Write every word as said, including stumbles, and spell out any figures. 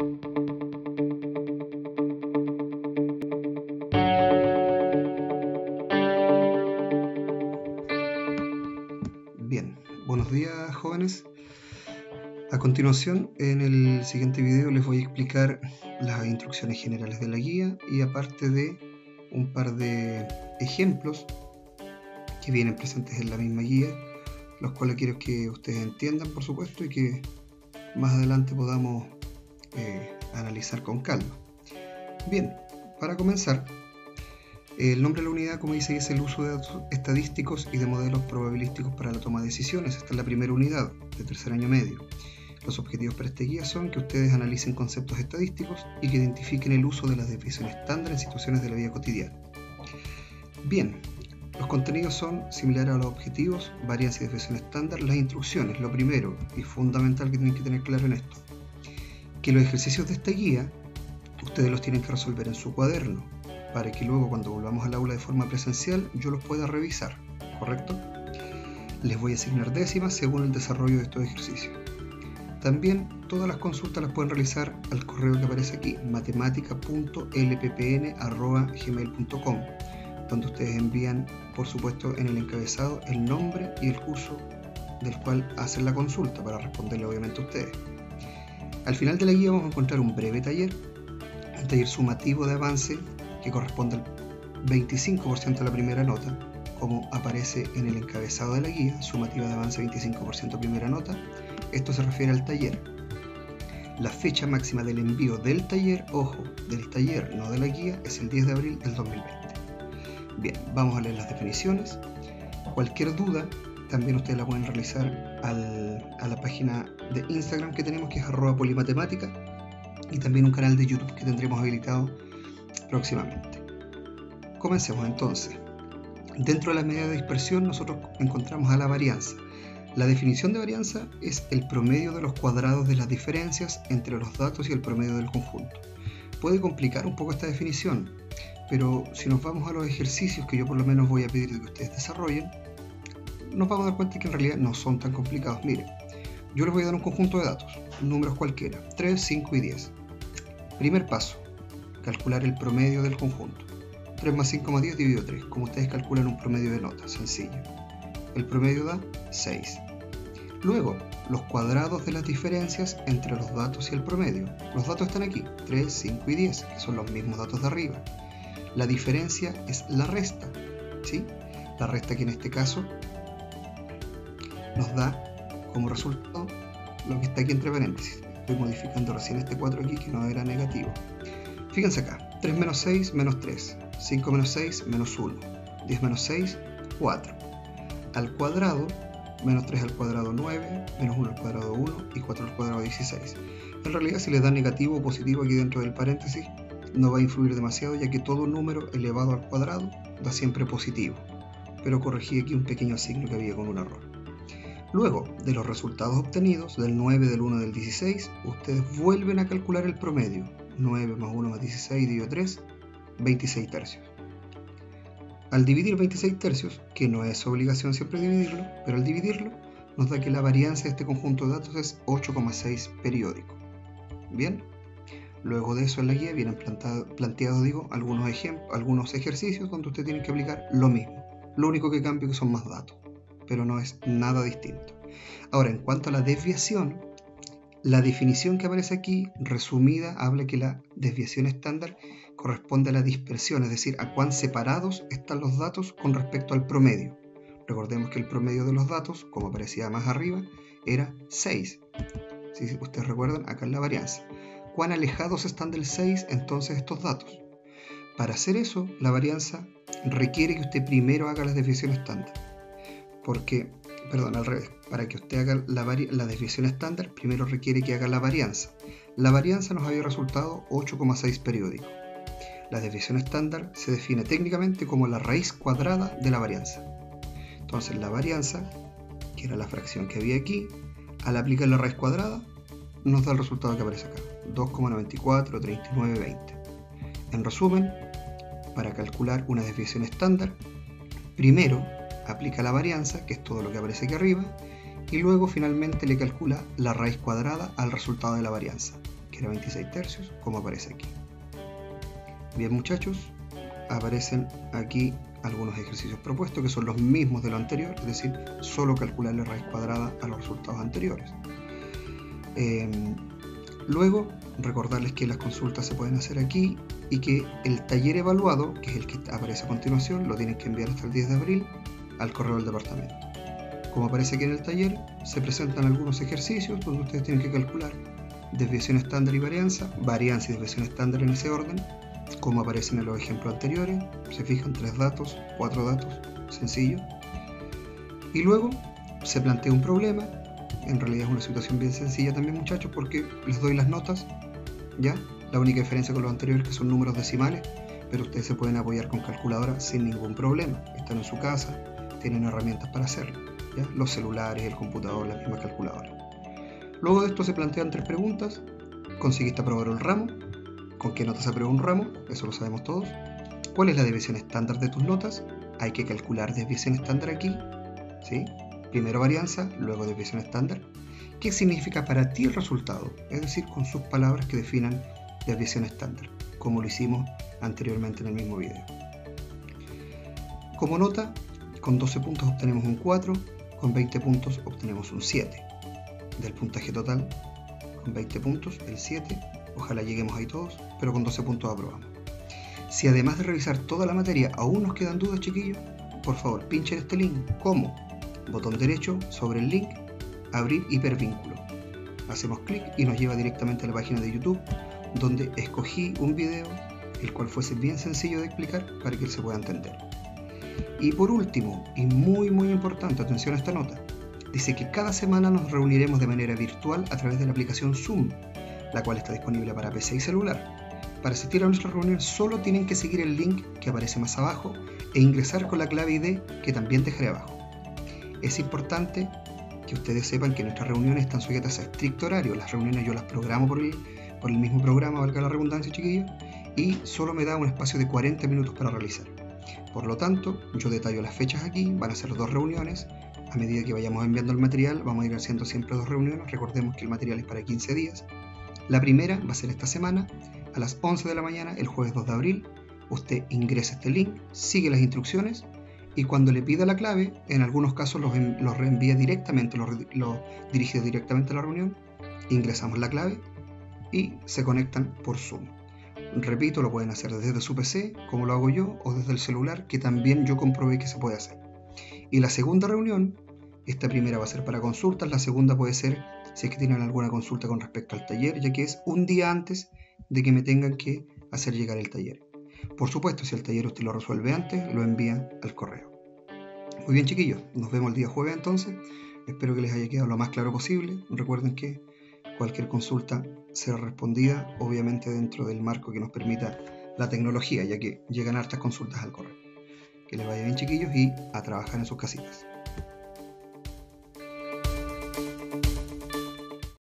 Bien, buenos días jóvenes. A continuación, en el siguiente video les voy a explicar las instrucciones generales de la guía y aparte de un par de ejemplos que vienen presentes en la misma guía, los cuales quiero que ustedes entiendan, por supuesto, y que más adelante podamos eh, analizar con calma. Bien, para comenzar, el nombre de la unidad, como dice, es el uso de datos estadísticos y de modelos probabilísticos para la toma de decisiones. Esta es la primera unidad de tercer año medio. Los objetivos para esta guía son que ustedes analicen conceptos estadísticos y que identifiquen el uso de las definiciones estándar en situaciones de la vida cotidiana. Bien, los contenidos son similares a los objetivos, varianza y definición estándar. Las instrucciones, lo primero y fundamental que tienen que tener claro en esto, que los ejercicios de esta guía ustedes los tienen que resolver en su cuaderno, para que luego cuando volvamos al aula de forma presencial yo los pueda revisar, ¿correcto? Les voy a asignar décimas según el desarrollo de estos ejercicios. También todas las consultas las pueden realizar al correo que aparece aquí, matemática punto l p p n arroba gmail punto com, donde ustedes envían, por supuesto, en el encabezado el nombre y el curso del cual hacen la consulta para responderle obviamente a ustedes. Al final de la guía vamos a encontrar un breve taller, un taller sumativo de avance que corresponde al veinticinco por ciento de la primera nota, como aparece en el encabezado de la guía, sumativa de avance veinticinco por ciento primera nota. Esto se refiere al taller. La fecha máxima del envío del taller, ojo, del taller, no de la guía, es el diez de abril del dos mil veinte. Bien, vamos a leer las definiciones. Cualquier duda, también ustedes la pueden realizar al, a la página de Instagram que tenemos, que es arroba polimatemática, y también un canal de YouTube que tendremos habilitado próximamente. Comencemos entonces. Dentro de la medida de dispersión nosotros encontramos a la varianza. La definición de varianza es el promedio de los cuadrados de las diferencias entre los datos y el promedio del conjunto. Puede complicar un poco esta definición, pero si nos vamos a los ejercicios que yo por lo menos voy a pedir que ustedes desarrollen, nos vamos a dar cuenta que en realidad no son tan complicados. Miren, yo les voy a dar un conjunto de datos, números cualquiera, tres, cinco y diez. Primer paso, calcular el promedio del conjunto. tres más cinco más diez dividido tres, como ustedes calculan un promedio de nota, sencillo. El promedio da seis. Luego, los cuadrados de las diferencias entre los datos y el promedio. Los datos están aquí, tres, cinco y diez, que son los mismos datos de arriba. La diferencia es la resta, ¿sí? La resta que en este caso nos da como resultado lo que está aquí entre paréntesis. Estoy modificando recién este cuatro aquí, que no era negativo. Fíjense acá, tres menos seis, menos tres, cinco menos seis, menos uno, diez menos seis, cuatro. Al cuadrado, menos tres al cuadrado, nueve, menos uno al cuadrado, uno, y cuatro al cuadrado, dieciséis. En realidad, si les da negativo o positivo aquí dentro del paréntesis, no va a influir demasiado, ya que todo número elevado al cuadrado da siempre positivo. Pero corregí aquí un pequeño signo que había con un error. Luego, de los resultados obtenidos, del nueve, del uno, del dieciséis, ustedes vuelven a calcular el promedio. nueve más uno más dieciséis dividido tres, veintiséis tercios. Al dividir veintiséis tercios, que no es obligación siempre dividirlo, pero al dividirlo nos da que la varianza de este conjunto de datos es ocho coma seis periódico. Bien, luego de eso en la guía vienen planteados digo, algunos, ejemplos, algunos ejercicios donde usted tiene que aplicar lo mismo. Lo único que cambia es que son más datos, pero no es nada distinto. Ahora, en cuanto a la desviación, la definición que aparece aquí, resumida, habla que la desviación estándar corresponde a la dispersión, es decir, a cuán separados están los datos con respecto al promedio. Recordemos que el promedio de los datos, como aparecía más arriba, era seis. Si ustedes recuerdan, acá en la varianza. ¿Cuán alejados están del seis entonces estos datos? Para hacer eso, la varianza requiere que usted primero haga la desviación estándar. Porque, perdón, al revés, para que usted haga la, la desviación estándar, primero requiere que haga la varianza. La varianza nos había resultado ocho coma seis periódico. La desviación estándar se define técnicamente como la raíz cuadrada de la varianza. Entonces la varianza, que era la fracción que había aquí, al aplicar la raíz cuadrada, nos da el resultado que aparece acá, dos coma noventa y cuatro treinta y nueve veinte. En resumen, para calcular una desviación estándar, primero aplica la varianza, que es todo lo que aparece aquí arriba, y luego finalmente le calcula la raíz cuadrada al resultado de la varianza, que álgebra veintiséis tercios, como aparece aquí. Bien muchachos, aparecen aquí algunos ejercicios propuestos que son los mismos de lo anterior, es decir, solo calcular la raíz cuadrada a los resultados anteriores. Eh, luego, recordarles que las consultas se pueden hacer aquí y que el taller evaluado, que es el que aparece a continuación, lo tienen que enviar hasta el diez de abril al correo del departamento. Como aparece aquí en el taller, se presentan algunos ejercicios donde ustedes tienen que calcular desviación estándar y varianza, varianza y desviación estándar en ese orden, como aparecen en los ejemplos anteriores. Se fijan, tres datos, cuatro datos, sencillo. Y luego se plantea un problema. En realidad es una situación bien sencilla también muchachos, porque les doy las notas, ¿ya? La única diferencia con los anteriores es que son números decimales, pero ustedes se pueden apoyar con calculadora sin ningún problema. Están en su casa, tienen herramientas para hacerlo, ¿ya? Los celulares, el computador, la misma calculadora. Luego de esto se plantean tres preguntas. ¿Conseguiste aprobar el ramo? ¿Con qué notas se aprueba un ramo? Eso lo sabemos todos. ¿Cuál es la desviación estándar de tus notas? Hay que calcular desviación estándar aquí, ¿sí? Primero varianza, luego desviación estándar. ¿Qué significa para ti el resultado? Es decir, con sus palabras que definan desviación estándar, como lo hicimos anteriormente en el mismo video. Como nota, con doce puntos obtenemos un cuatro, con veinte puntos obtenemos un siete. Del puntaje total, con veinte puntos, el siete. Ojalá lleguemos ahí todos, pero con doce puntos aprobamos. Si además de revisar toda la materia aún nos quedan dudas, chiquillos, por favor pinchen este link. ¿Cómo? Botón derecho sobre el link, abrir hipervínculo. Hacemos clic y nos lleva directamente a la página de YouTube, donde escogí un video, el cual fuese bien sencillo de explicar para que él se pueda entender. Y por último, y muy muy importante, atención a esta nota, dice que cada semana nos reuniremos de manera virtual a través de la aplicación Zoom, la cual está disponible para P C y celular. Para asistir a nuestra reunión solo tienen que seguir el link que aparece más abajo e ingresar con la clave I D que también dejaré abajo. Es importante que ustedes sepan que nuestras reuniones están sujetas a estricto horario. Las reuniones yo las programo por el, por el mismo programa, valga la redundancia, chiquillos, y solo me da un espacio de cuarenta minutos para realizar. Por lo tanto, yo detallo las fechas aquí, van a ser dos reuniones. A medida que vayamos enviando el material, vamos a ir haciendo siempre dos reuniones. Recordemos que el material es para quince días. La primera va a ser esta semana, a las once de la mañana, el jueves dos de abril. Usted ingresa este link, sigue las instrucciones y cuando le pida la clave, en algunos casos los, los reenvía directamente, los, los dirige directamente a la reunión. Ingresamos la clave y se conectan por Zoom. Repito, lo pueden hacer desde su P C, como lo hago yo, o desde el celular, que también yo comprobé que se puede hacer. Y la segunda reunión, esta primera va a ser para consultas, la segunda puede ser si es que tienen alguna consulta con respecto al taller, ya que es un día antes de que me tengan que hacer llegar el taller. Por supuesto, si el taller usted lo resuelve antes, lo envía al correo. Muy bien, chiquillos, nos vemos el día jueves entonces. Espero que les haya quedado lo más claro posible. Recuerden que cualquier consulta será respondida, obviamente dentro del marco que nos permita la tecnología, ya que llegan hartas consultas al correo. Que les vaya bien, chiquillos, y a trabajar en sus casitas.